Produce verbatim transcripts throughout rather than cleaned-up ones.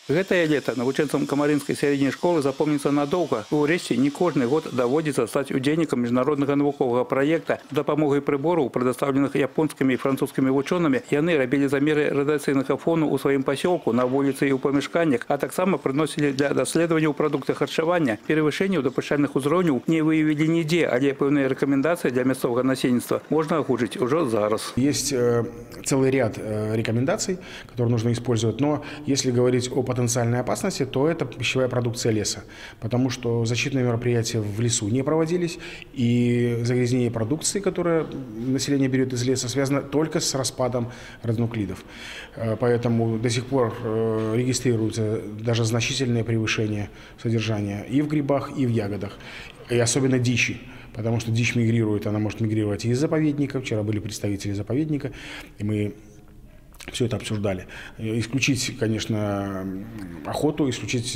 Гэтае лето навучэнцам камарынскай сярэдняй школы запомніцца надоўга. Урэшце не кожны год даводзіцца стаць удзельнікам міжнароднага навуковага праекта. З дапамогай прыбораў, прадастаўленых японскімі і французскімі вучонымі, яны рабілі замеры радыяцыйнага фону ў сваім пасёлку, на вуліцы і ў памяшканнях, а таксама прыносілі для даследаванняў прадукты харчавання. Перавышэнняў дапушчальных узроўняў не выявілі нідзе, але пэўныя рэкамендацыі для мясцовага насельніцтва можна агучыць ужо зараз. Есть э, целый ряд э, рекомендаций, которые нужно использовать, но если говорить о потенциальной опасности, то это пищевая продукция леса, потому что защитные мероприятия в лесу не проводились, и загрязнение продукции, которое население берет из леса, связано только с распадом радионуклидов. Поэтому до сих пор регистрируются даже значительные превышения содержания и в грибах, и в ягодах, и особенно дичи. Потому что дичь мигрирует, она может мигрировать и из заповедника. Вчера были представители заповедника, и мы все это обсуждали. Исключить, конечно, охоту, исключить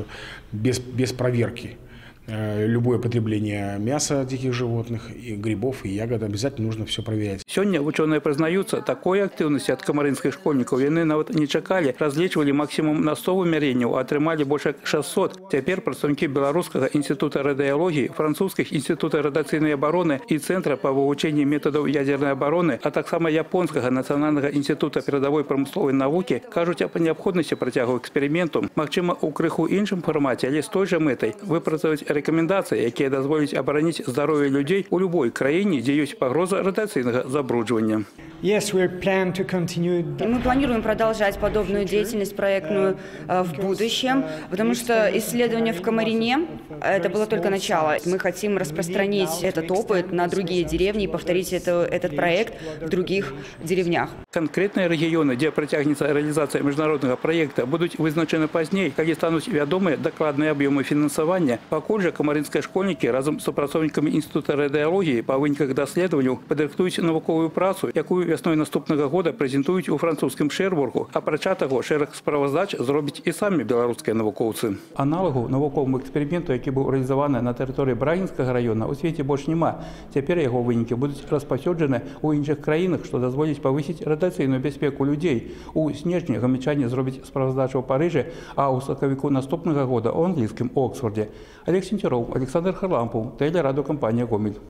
без, без проверки любое потребление мяса диких животных, и грибов, и ягод. Обязательно нужно все проверять. Сегодня ученые признаются, такой активности от камарынских школьников яны нават не чакали, различивали максимум на сто вымяренняў, а атрымали больше шестьсот. Теперь представники Белорусского института радиологии, французских института радиационной обороны и Центра по вывучению методов ядерной обороны, а так само Японского национального института передовой промысловой науки кажут о необходимости протягу эксперименту, максима у крыху іншым формате, але с той же метой выпрацаваць рекомендации, якія дазволяць абараніць здароўе людей у любой краіне, дзе ёсць пагроза радыацыйнага забруджвання. Yes, we plan to continue. Мы планируем продолжать подобную деятельность проектную в будущем, потому что исследование в Комарине – это было только начало. Мы хотим распространить этот опыт на другие деревни и повторить это, этот проект в других деревнях. Конкретные регионы, где протягнется реализация международного проекта, будут вызначены позднее, когда станут вядомые докладные объемы финансования. Покуль же камарынскія школьники разом с супрацоўнікамі Института радиологии по выніках даследаванняў падрыхтуюць навуковую працу, якую весной наступного года презентуюць у французскім Шэрбургу. Апрача таго, шэраг справаздач зробяць і самі беларускія навукоўцы. Аналагу навуковому эксперименту, які быў рэалізаваны на тэрыторыі Брагінскага района, у свеце больш няма. Цяпер яго вынікі будуць распаўсюджаны ў іншых краінах, што дазволіць павысіць радыацыйную бяспеку людзей. У снежні гамельчане зробяць справаздачу ў Парыжы, а ў сакавіку наступнага года ў англійскім Оксфордзе. Олег Сенцюроў, Александр Харлампов, телерадиокомпания «Гомель».